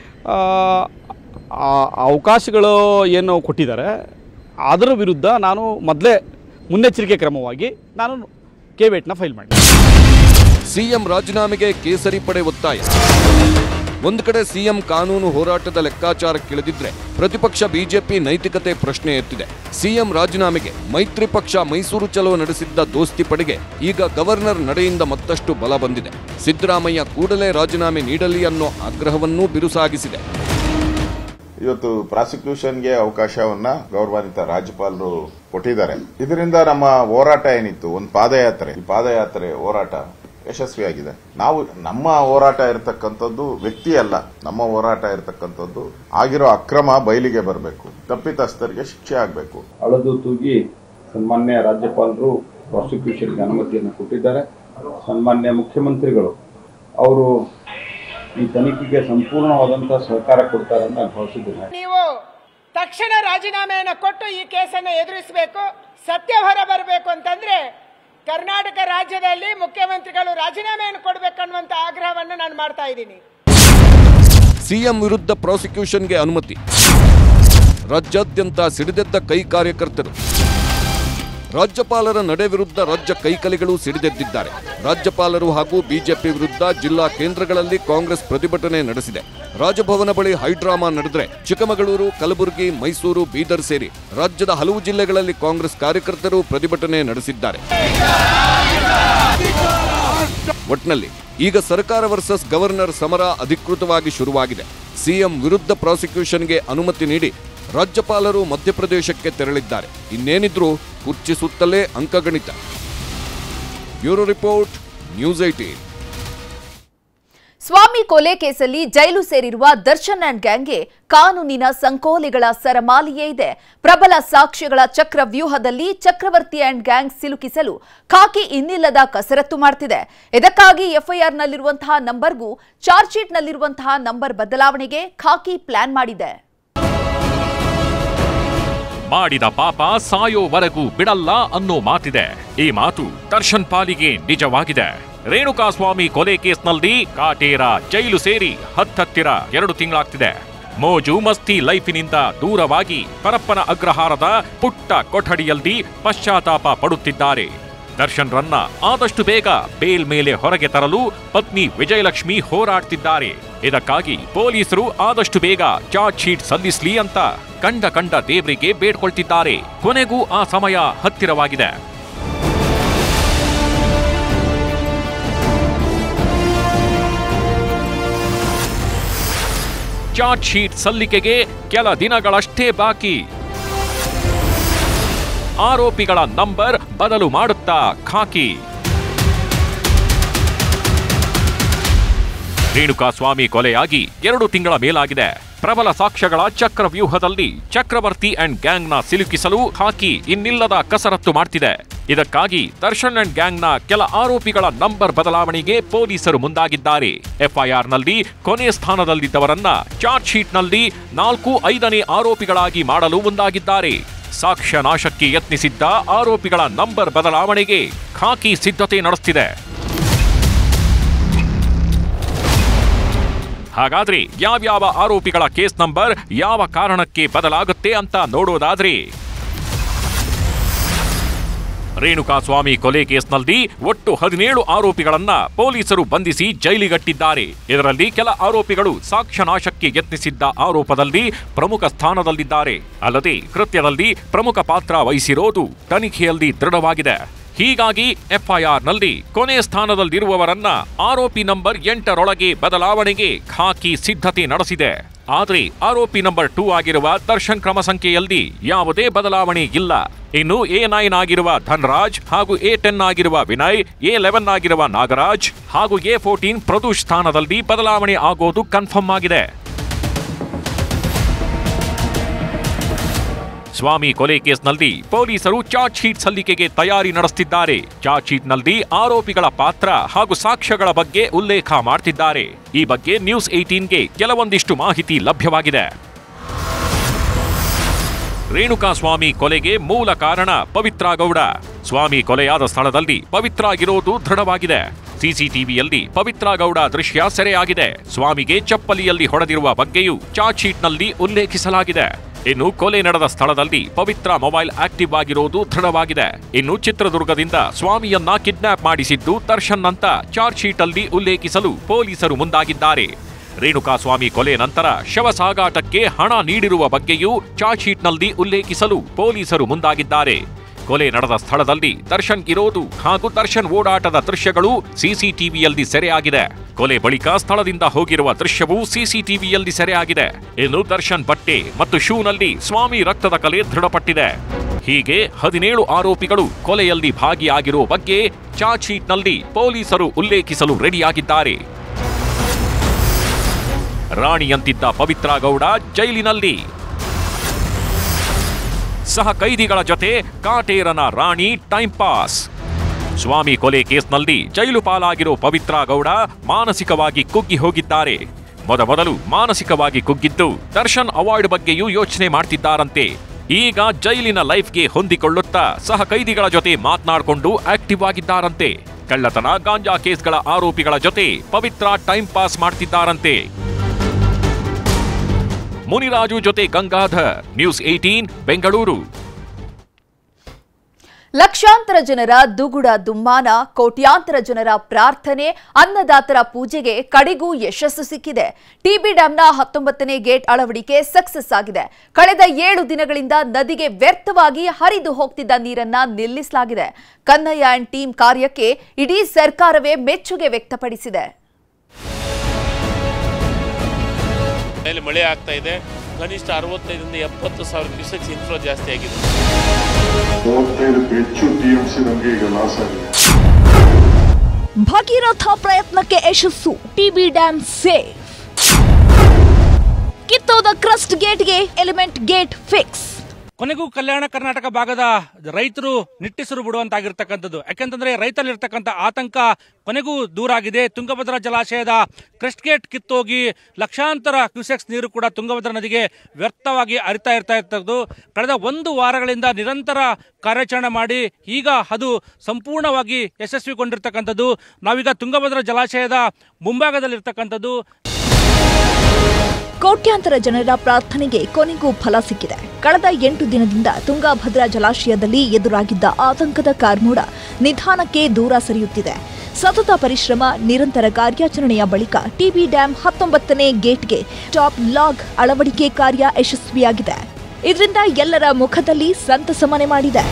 [SPEAKER 10] ಅವಕಾಶಗಳು ಏನು ಕೊಟ್ಟಿದ್ದಾರೆ ಅದರ ವಿರುದ್ಧ ನಾನು ಮೊದಲೇ ಮುನ್ನೆಚ್ಚರಿಕೆ ಕ್ರಮವಾಗಿ ನಾನು ಕೇವೇಟ್ನ ಫೈಲ್ ಮಾಡಿ.
[SPEAKER 6] ಸಿಎಂ ರಾಜೀನಾಮೆಗೆ ಕೇಸರಿ ಪಡೆ ಒತ್ತಾಯ. ಒಂದು ಕಡೆ ಸಿಎಂ ಕಾನೂನು ಹೋರಾಟದ ಲೆಕ್ಕಾಚಾರಕ್ಕಿಳಿದಿದ್ರೆ ಪ್ರತಿಪಕ್ಷ ಬಿಜೆಪಿ ನೈತಿಕತೆ ಪ್ರಶ್ನೆ ಎತ್ತಿದೆ. ಸಿಎಂ ರಾಜೀನಾಮೆಗೆ ಮೈತ್ರಿ ಪಕ್ಷ ಮೈಸೂರು ಚಲೋ ನಡೆಸಿದ್ದ ದೋಸ್ತಿ ಪಡೆಗೆ ಈಗ ಗವರ್ನರ್ ನಡೆಯಿಂದ ಮತ್ತಷ್ಟು ಬಲ ಬಂದಿದೆ. ಸಿದ್ದರಾಮಯ್ಯ ಕೂಡಲೇ ರಾಜೀನಾಮೆ ನೀಡಲಿ ಅನ್ನೋ ಆಗ್ರಹವನ್ನೂ ಬಿರುಸಾಗಿಸಿದೆ.
[SPEAKER 11] ಇವತ್ತು ಪ್ರಾಸಿಕ್ಯೂಷನ್ಗೆ ಅವಕಾಶವನ್ನ ಗೌರವಾನ್ವಿತ ರಾಜ್ಯಪಾಲರು ಕೊಟ್ಟಿದ್ದಾರೆ. ಇದರಿಂದ ನಮ್ಮ ಹೋರಾಟ ಏನಿತ್ತು, ಒಂದು ಪಾದಯಾತ್ರೆ, ಈ ಪಾದಯಾತ್ರೆ ಹೋರಾಟ ಯಶಸ್ವಿಯಾಗಿದೆ. ನಾವು ನಮ್ಮ ಹೋರಾಟ ಇರತಕ್ಕಂಥದ್ದು ವ್ಯಕ್ತಿ ಅಲ್ಲ, ನಮ್ಮ ಹೋರಾಟ ಇರತಕ್ಕಂಥದ್ದು ಆಗಿರೋ ಅಕ್ರಮ ಬಯಲಿಗೆ ಬರಬೇಕು, ತಪ್ಪಿತಸ್ಥರಿಗೆ ಶಿಕ್ಷೆ ಆಗಬೇಕು.
[SPEAKER 12] ಅಳದು ತೂಗಿ ಸನ್ಮಾನ್ಯ ರಾಜ್ಯಪಾಲರು ಪ್ರಾಸಿಕ್ಯೂಷನ್ಗೆ ಅನುಮತಿಯನ್ನು ಕೊಟ್ಟಿದ್ದಾರೆ. ಸನ್ಮಾನ್ಯ ಮುಖ್ಯಮಂತ್ರಿಗಳು ಅವರು ಈ ತನಿಖೆಗೆ ಸಂಪೂರ್ಣವಾದಂತಹ ಸಹಕಾರ ಕೊಡ್ತಾರೆ ಅಂತ ನಾನು ಭಾವಿಸಿದ್ದೇನೆ.
[SPEAKER 13] ನೀವು ತಕ್ಷಣ ರಾಜೀನಾಮೆಯನ್ನು ಕೊಟ್ಟು ಈ ಕೇಸನ್ನು ಎದುರಿಸಬೇಕು. ಸತ್ಯ ಹೊರ ಬರಬೇಕು ಅಂತಂದ್ರೆ ಕರ್ನಾಟಕ ರಾಜ್ಯದಲ್ಲಿ ಮುಖ್ಯಮಂತ್ರಿಗಳು ರಾಜೀನಾಮೆಯನ್ನು ಕೊಡಬೇಕನ್ನುವಂತ ಆಗ್ರಹವನ್ನು ನಾನು ಮಾಡ್ತಾ ಇದ್ದೀನಿ.
[SPEAKER 6] ಸಿಎಂ ವಿರುದ್ಧ ಪ್ರಾಸಿಕ್ಯೂಷನ್ಗೆ ಅನುಮತಿ. ರಾಜ್ಯಾದ್ಯಂತ ಸಿಡಿದೆದ್ದ ಕೈ ಕಾರ್ಯಕರ್ತರು. ರಾಜ್ಯಪಾಲರ ನಡೆ ವಿರುದ್ಧ ರಾಜ್ಯ ಕೈಕಲಿಗಳು ಸಿಡಿದೆದ್ದಿದ್ದಾರೆ. ರಾಜ್ಯಪಾಲರು ಹಾಗೂ ಬಿಜೆಪಿ ವಿರುದ್ಧ ಜಿಲ್ಲಾ ಕೇಂದ್ರಗಳಲ್ಲಿ ಕಾಂಗ್ರೆಸ್ ಪ್ರತಿಭಟನೆ ನಡೆಸಿದೆ. ರಾಜಭವನ ಬಳಿ ಹೈಡ್ರಾಮಾ ನಡೆದರೆ ಚಿಕ್ಕಮಗಳೂರು, ಕಲಬುರಗಿ, ಮೈಸೂರು, ಬೀದರ್ ಸೇರಿ ರಾಜ್ಯದ ಹಲವು ಜಿಲ್ಲೆಗಳಲ್ಲಿ ಕಾಂಗ್ರೆಸ್ ಕಾರ್ಯಕರ್ತರು ಪ್ರತಿಭಟನೆ ನಡೆಸಿದ್ದಾರೆ. ಒಟ್ನಲ್ಲಿ ಈಗ ಸರ್ಕಾರ ವರ್ಸಸ್ ಗವರ್ನರ್ ಸಮರ ಅಧಿಕೃತವಾಗಿ ಶುರುವಾಗಿದೆ. ಸಿಎಂ ವಿರುದ್ಧ ಪ್ರಾಸಿಕ್ಯೂಷನ್ಗೆ ಅನುಮತಿ ನೀಡಿ ರಾಜ್ಯಪಾಲರು ಮಧ್ಯಪ್ರದೇಶಕ್ಕೆ ತೆರಳಿದ್ದಾರೆ. ಇನ್ನೇನಿದ್ರೂ ಕುರ್ಚಿ ಸುತ್ತಲೇ ಅಂಕಗಣಿತ. Bureau report, news 18.
[SPEAKER 1] ಸ್ವಾಮಿ ಕೊಲೆ ಕೇಸಲ್ಲಿ ಜೈಲು ಸೇರಿರುವ ದರ್ಶನ್ ಅಂಡ್ ಗ್ಯಾಂಗ್ಗೆ ಕಾನೂನಿನ ಸಂಕೋಲೆಗಳ ಸರಮಾಲೆಯೇ ಇದೆ. ಪ್ರಬಲ ಸಾಕ್ಷ್ಯಗಳ ಚಕ್ರವ್ಯೂಹದಲ್ಲಿ ಚಕ್ರವರ್ತಿ ಅಂಡ್ ಗ್ಯಾಂಗ್ ಸಿಲುಕಿಸಲು ಖಾಕಿ ಇನ್ನಿಲ್ಲದ ಕಸರತ್ತು ಮಾಡುತ್ತಿದೆ. ಇದಕ್ಕಾಗಿ ಎಫ್ಐಆರ್ನಲ್ಲಿರುವಂತಹ ನಂಬರ್ಗೂ ಚಾರ್ಜ್ ಶೀಟ್ನಲ್ಲಿರುವಂತಹ ನಂಬರ್ ಬದಲಾವಣೆಗೆ ಖಾಕಿ ಪ್ಲಾನ್ ಮಾಡಿದೆ.
[SPEAKER 14] ಮಾಡಿದ ಪಾಪ ಸಾಯೋವರೆಗೂ ಬಿಡಲ್ಲ ಅನ್ನೋ ಮಾತಿದೆ. ಈ ಮಾತು ದರ್ಶನ್ ಪಾಲಿಗೆ ನಿಜವಾಗಿದೆ. ರೇಣುಕಾಸ್ವಾಮಿ ಕೊಲೆ ಕೇಸ್ನಲ್ಲಿ ಕಾಟೇರ ಜೈಲು ಸೇರಿ ಹತ್ತಿರ 2 ತಿಂಗಳಾಗ್ತಿದೆ. ಮೋಜು ಮಸ್ತಿ ಲೈಫಿನಿಂದ ದೂರವಾಗಿ ಪರಪ್ಪನ ಅಗ್ರಹಾರದ ಪುಟ್ಟ ಕೊಠಡಿಯಲ್ಲಿ ಪಶ್ಚಾತ್ತಾಪ ಪಡುತ್ತಿದ್ದಾರೆ. ದರ್ಶನ್ ರನ್ನ ಆದಷ್ಟು ಬೇಗ ಬೇಲ್ ಮೇಲೆ ಹೊರಗೆ ತರಲು ಪತ್ನಿ ವಿಜಯಲಕ್ಷ್ಮಿ ಹೋರಾಡ್ತಿದ್ದಾರೆ. ಇದಕ್ಕಾಗಿ ಪೊಲೀಸರು ಆದಷ್ಟು ಬೇಗ ಚಾರ್ಜ್ ಶೀಟ್ ಸಲ್ಲಿಸಲಿ ಅಂತ ಕಂಡ ದೇವರಿಗೆ ಬೇಡ್ಕೊಳ್ತಿದ್ದಾರೆ. ಕೊನೆಗೂ ಆ ಸಮಯ ಹತ್ತಿರವಾಗಿದೆ. ಚಾರ್ಜ್ ಶೀಟ್ ಸಲ್ಲಿಕೆಗೆ ಕೆಲ ದಿನಗಳಷ್ಟೇ ಬಾಕಿ. ಆರೋಪಿಗಳ ನಂಬರ್ ಬದಲು ಮಾಡುತ್ತಾ ಖಾಕಿ. ರೇಣುಕಾಸ್ವಾಮಿ ಕೊಲೆಯಾಗಿ 2 ತಿಂಗಳ ಮೇಲಾಗಿದೆ. ಪ್ರಬಲ ಸಾಕ್ಷ್ಯಗಳ ಚಕ್ರವ್ಯೂಹದಲ್ಲಿ ಚಕ್ರವರ್ತಿ ಅಂಡ್ ಗ್ಯಾಂಗ್ನ ಸಿಲುಕಿಸಲು ಖಾಕಿ ಇನ್ನಿಲ್ಲದ ಕಸರತ್ತು ಮಾಡ್ತಿದೆ. ಇದಕ್ಕಾಗಿ ದರ್ಶನ್ ಅಂಡ್ ಗ್ಯಾಂಗ್ನ ಕೆಲ ಆರೋಪಿಗಳ ನಂಬರ್ ಬದಲಾವಣೆಗೆ ಪೊಲೀಸರು ಮುಂದಾಗಿದ್ದಾರೆ. ಎಫ್ಐಆರ್ನಲ್ಲಿ ಕೊನೆ ಸ್ಥಾನದಲ್ಲಿದ್ದವರನ್ನ ಚಾರ್ಜ್ ಶೀಟ್ನಲ್ಲಿ 4-5ನೇ ಆರೋಪಿಗಳಾಗಿ ಮಾಡಲು ಮುಂದಾಗಿದ್ದಾರೆ. ಸಾಕ್ಷ್ಯ ನಾಶಕ್ಕೆ ಯತ್ನಿಸಿದ್ದ ಆರೋಪಿಗಳ ನಂಬರ್ ಬದಲಾವಣೆಗೆ ಖಾಕಿ ಸಿದ್ಧತೆ ನಡೆಸುತ್ತಿದೆ. ಹಾಗಾದ್ರೆ ಯಾವ್ಯಾವ ಆರೋಪಿಗಳ ಕೇಸ್ ನಂಬರ್ ಯಾವ ಕಾರಣಕ್ಕೆ ಬದಲಾಗುತ್ತೆ ಅಂತ ನೋಡೋದಾದ್ರೆ, ರೇಣುಕಾಸ್ವಾಮಿ ಕೊಲೆ ಕೇಸ್ನಲ್ಲಿ ಒಟ್ಟು 17 ಆರೋಪಿಗಳನ್ನ ಪೊಲೀಸರು ಬಂಧಿಸಿ ಜೈಲಿಗಟ್ಟಿದ್ದಾರೆ. ಇದರಲ್ಲಿ ಕೆಲ ಆರೋಪಿಗಳು ಸಾಕ್ಷ್ಯ ನಾಶಕ್ಕೆ ಯತ್ನಿಸಿದ್ದ ಆರೋಪದಲ್ಲಿ ಪ್ರಮುಖ ಸ್ಥಾನದಲ್ಲಿದ್ದಾರೆ. ಅಲ್ಲದೆ ಕೃತ್ಯದಲ್ಲಿ ಪ್ರಮುಖ ಪಾತ್ರ ವಹಿಸಿರೋದು ತನಿಖೆಯಲ್ಲಿ ದೃಢವಾಗಿದೆ. ಹೀಗಾಗಿ ಎಫ್ಐಆರ್ನಲ್ಲಿ ಕೊನೆ ಸ್ಥಾನದಲ್ಲಿರುವವರನ್ನ ಆರೋಪಿ ನಂಬರ್ 8ರೊಳಗೆ ಬದಲಾವಣೆಗೆ ಖಾಕಿ ಸಿದ್ಧತೆ ನಡೆಸಿದೆ. ಆದರೆ ಆರೋಪಿ ನಂಬರ್ 2 ಆಗಿರುವ ದರ್ಶನ್ ಕ್ರಮ ಸಂಖ್ಯೆಯಲ್ಲಿ ಯಾವುದೇ ಬದಲಾವಣೆ ಇಲ್ಲ. ಇನ್ನು A9 ಆಗಿರುವ ಧನ್ರಾಜ್ ಹಾಗೂ A10 ಆಗಿರುವ ವಿನಯ್, A11 ಆಗಿರುವ ನಾಗರಾಜ್ ಹಾಗೂ A14 ಪ್ರದೂಷ್ ಸ್ಥಾನದಲ್ಲಿ ಬದಲಾವಣೆ ಆಗೋದು ಕನ್ಫರ್ಮ್ ಆಗಿದೆ. ಸ್ವಾಮಿ ಕೊಲೆ ಕೇಸ್ನಲ್ಲಿ ಪೊಲೀಸರು ಚಾರ್ಜ್ ಶೀಟ್ ಸಲ್ಲಿಕೆಗೆ ತಯಾರಿ ನಡೆಸುತ್ತಿದ್ದಾರೆ. ಚಾರ್ಜ್ ಶೀಟ್ನಲ್ಲಿ ಆರೋಪಿಗಳ ಪಾತ್ರ ಹಾಗೂ ಸಾಕ್ಷ್ಯಗಳ ಬಗ್ಗೆ ಉಲ್ಲೇಖ ಮಾಡ್ತಿದ್ದಾರೆ. ಈ ಬಗ್ಗೆ ನ್ಯೂಸ್ 18ಗೆ ಕೆಲವೊಂದಿಷ್ಟು ಮಾಹಿತಿ ಲಭ್ಯವಾಗಿದೆ. ರೇಣುಕಾಸ್ವಾಮಿ ಕೊಲೆಗೆ ಮೂಲ ಕಾರಣ ಪವಿತ್ರ ಗೌಡ. ಸ್ವಾಮಿ ಕೊಲೆಯಾದ ಸ್ಥಳದಲ್ಲಿ ಪವಿತ್ರ ಇರೋದು ದೃಢವಾಗಿದೆ. ಸಿಸಿಟಿವಿಯಲ್ಲಿ ಪವಿತ್ರ ಗೌಡ ದೃಶ್ಯ ಸೆರೆಯಾಗಿದೆ. ಸ್ವಾಮಿಗೆ ಚಪ್ಪಲಿಯಲ್ಲಿ ಹೊಡೆದಿರುವ ಬಗ್ಗೆಯೂ ಚಾರ್ಜ್ ಶೀಟ್ನಲ್ಲಿ ಉಲ್ಲೇಖಿಸಲಾಗಿದೆ. ಇನ್ನು ಕೊಲೆ ನಡೆದ ಸ್ಥಳದಲ್ಲಿ ಪವಿತ್ರ ಮೊಬೈಲ್ ಆಕ್ಟಿವ್ ಆಗಿರೋದು ದೃಢವಾಗಿದೆ. ಇನ್ನು ಚಿತ್ರದುರ್ಗದಿಂದ ಸ್ವಾಮಿಯನ್ನ ಕಿಡ್ನಾಪ್ ಮಾಡಿಸಿದ್ದು ದರ್ಶನ್ ಅಂತ ಚಾರ್ಜ್ ಶೀಟ್ ಅಲ್ಲಿ ಉಲ್ಲೇಖಿಸಲು ಪೊಲೀಸರು ಮುಂದಾಗಿದ್ದಾರೆ. ರೇಣುಕಾಸ್ವಾಮಿ ಕೊಲೆ ನಂತರ ಶವ ಸಾಗಾಟಕ್ಕೆ ಹಣ ನೀಡಿರುವ ಬಗ್ಗೆಯೂ ಚಾರ್ಜ್ ಶೀಟ್ನಲ್ಲಿ ಉಲ್ಲೇಖಿಸಲು ಪೊಲೀಸರು ಮುಂದಾಗಿದ್ದಾರೆ. ಕೊಲೆ ನಡೆದ ಸ್ಥಳದಲ್ಲಿ ದರ್ಶನ್ ಇರೋದು ಹಾಗೂ ದರ್ಶನ್ ಓಡಾಟದ ದೃಶ್ಯಗಳು ಸಿಸಿಟಿವಿಯಲ್ಲಿ ಸೆರೆಯಾಗಿದೆ. ಕೊಲೆ ಬಳಿಕ ಸ್ಥಳದಿಂದ ಹೋಗಿರುವ ದೃಶ್ಯವೂ ಸಿಸಿಟಿವಿಯಲ್ಲಿ ಸೆರೆಯಾಗಿದೆ. ಇನ್ನು ದರ್ಶನ್ ಬಟ್ಟೆ ಮತ್ತು ಶೂನಲ್ಲಿ ಸ್ವಾಮಿ ರಕ್ತದ ಕಲೆ ದೃಢಪಟ್ಟಿದೆ. ಹೀಗೆ 17 ಆರೋಪಿಗಳು ಕೊಲೆಯಲ್ಲಿ ಭಾಗಿಯಾಗಿರುವ ಬಗ್ಗೆ ಚಾರ್ಜ್ ಶೀಟ್ನಲ್ಲಿ ಪೊಲೀಸರು ಉಲ್ಲೇಖಿಸಲು ರೆಡಿಯಾಗಿದ್ದಾರೆ. ರಾಣಿಯಂತಿದ್ದ ಪವಿತ್ರ ಗೌಡ ಜೈಲಿನಲ್ಲಿ. ಸಹ ಕೈದಿಗಳ ಜೊತೆ ಕಾಟೇರನ ರಾಣಿ ಟೈಂ ಪಾಸ್. ಸ್ವಾಮಿ ಕೊಲೆ ಕೇಸ್ನಲ್ಲಿ ಜೈಲು ಪಾಲಾಗಿರೋ ಪವಿತ್ರ ಗೌಡ ಮಾನಸಿಕವಾಗಿ ಕುಗ್ಗಿ ಹೋಗಿದ್ದಾರೆ. ಮೊದಲು ಮಾನಸಿಕವಾಗಿ ಕುಗ್ಗಿದ್ದು ದರ್ಶನ್ ಅವಾರ್ಡ್ ಬಗ್ಗೆಯೂ ಯೋಚನೆ ಮಾಡ್ತಿದ್ದಾರಂತೆ. ಈಗ ಜೈಲಿನ ಲೈಫ್ಗೆ ಹೊಂದಿಕೊಳ್ಳುತ್ತಾ ಸಹ ಕೈದಿಗಳ ಜೊತೆ ಮಾತನಾಡಿಕೊಂಡು ಆಕ್ಟಿವ್ ಆಗಿದ್ದಾರಂತೆ. ಕಳ್ಳತನ ಗಾಂಜಾ ಕೇಸ್ಗಳ ಆರೋಪಿಗಳ ಜೊತೆ ಪವಿತ್ರ ಟೈಂ ಪಾಸ್ ಮಾಡ್ತಿದ್ದಾರಂತೆ. ಮುನಿರಾಜು ಜೊತೆ ಗಂಗಾಧರ್, ನ್ಯೂಸ್ 18 ಬೆಂಗಳೂರು.
[SPEAKER 1] ಲಕ್ಷಾಂತರ ಜನರ ದುಗುಡ ದುಮ್ಮಾನ, ಕೋಟ್ಯಾಂತರ ಜನರ ಪ್ರಾರ್ಥನೆ, ಅನ್ನದಾತರ ಪೂಜೆಗೆ ಕಡೆಗೂ ಯಶಸ್ಸು ಸಿಕ್ಕಿದೆ. ಟಿಬಿ ಡ್ಯಾಂನ 19ನೇ ಗೇಟ್ ಅಳವಡಿಕೆ ಸಕ್ಸಸ್ ಆಗಿದೆ. ಕಳೆದ 7 ದಿನಗಳಿಂದ ನದಿಗೆ ವ್ಯರ್ಥವಾಗಿ ಹರಿದು ಹೋಗ್ತಿದ್ದ ನೀರನ್ನ ನಿಲ್ಲಿಸಲಾಗಿದೆ. ಕನ್ನಯ್ಯ ಅಂಡ್ ಟೀಮ್ ಕಾರ್ಯಕ್ಕೆ ಇಡೀ ಸರ್ಕಾರವೇ ಮೆಚ್ಚುಗೆ ವ್ಯಕ್ತಪಡಿಸಿದೆ.
[SPEAKER 15] ಮಳೆ ಆಗ್ತಾ ಇದೆ. ಕನಿಷ್ಠ 65ರಿಂದ 70,000 ಕ್ಯೂಸೆಕ್ಸ್ ಇನ್ಫ್ಲೋ ಜಾಸ್ತಿ ಆಗಿದೆ.
[SPEAKER 5] 35ಕ್ಕೂ ಹೆಚ್ಚು ಟಿಎಂಸಿ ನಮಗೆ ಈಗ ಲಾಸ್ ಆಗಿದೆ.
[SPEAKER 16] ಭಗೀರಥ ಪ್ರಯತ್ನಕ್ಕೆ ಯಶಸ್ಸು, ಟಿಬಿ ಡ್ಯಾಂ ಸೇಫ್. ಕಿತ್ತೋದ ಕ್ರಸ್ಟ್ ಗೇಟ್ಗೆ ಎಲಿಮೆಂಟ್ ಗೇಟ್ ಫಿಕ್ಸ್.
[SPEAKER 17] ಕೊನೆಗೂ ಕಲ್ಯಾಣ ಕರ್ನಾಟಕ ಭಾಗದ ರೈತರು ನಿಟ್ಟಿಸಿರು ಬಿಡುವಂತಾಗಿರ್ತಕ್ಕಂಥದ್ದು. ಯಾಕೆಂತಂದ್ರೆ ರೈತರಲ್ಲಿರ್ತಕ್ಕಂಥ ಆತಂಕ ಕೊನೆಗೂ ದೂರ ಆಗಿದೆ. ತುಂಗಭದ್ರಾ ಜಲಾಶಯದ ಕ್ರಸ್ಟ್ ಗೇಟ್ ಕಿತ್ತೋಗಿ ಲಕ್ಷಾಂತರ ಕ್ಯೂಸೆಕ್ಸ್ ನೀರು ಕೂಡ ತುಂಗಭದ್ರಾ ನದಿಗೆ ವ್ಯರ್ಥವಾಗಿ ಹರಿತಾ ಇರ್ತಕ್ಕಂಥದ್ದು. ಕಳೆದ 1 ವಾರಗಳಿಂದ ನಿರಂತರ ಕಾರ್ಯಾಚರಣೆ ಮಾಡಿ ಈಗ ಅದು ಸಂಪೂರ್ಣವಾಗಿ ಯಶಸ್ವಿಗೊಂಡಿರ್ತಕ್ಕಂಥದ್ದು. ನಾವೀಗ ತುಂಗಭದ್ರಾ ಜಲಾಶಯದ ಮುಂಭಾಗದಲ್ಲಿರ್ತಕ್ಕಂಥದ್ದು.
[SPEAKER 16] ಕೋಟ್ಯಾಂತರ ಜನರ ಪ್ರಾರ್ಥನೆಗೆ ಕೊನೆಗೂ ಫಲ ಸಿಕ್ಕಿದೆ. ಕಳೆದ 8 ದಿನದಿಂದ ತುಂಗಭದ್ರಾ ಜಲಾಶಯದಲ್ಲಿ ಎದುರಾಗಿದ್ದ ಆತಂಕದ ಕಾರ್ಮೋಡ ನಿಧಾನಕ್ಕೆ ದೂರ ಸರಿಯುತ್ತಿದೆ. ಸತತ ಪರಿಶ್ರಮ, ನಿರಂತರ ಕಾರ್ಯಾಚರಣೆಯ ಬಳಿಕ ಟಿಬಿ ಡ್ಯಾಂ 19ನೇ ಗೇಟ್ಗೆ ಟಾಪ್ ಲಾಗ್ ಅಳವಡಿಕೆ ಕಾರ್ಯ ಯಶಸ್ವಿಯಾಗಿದೆ. ಇದರಿಂದ ಎಲ್ಲರ ಮುಖದಲ್ಲಿ ಸಂತಸ ಮನೆ ಮಾಡಿದೆ.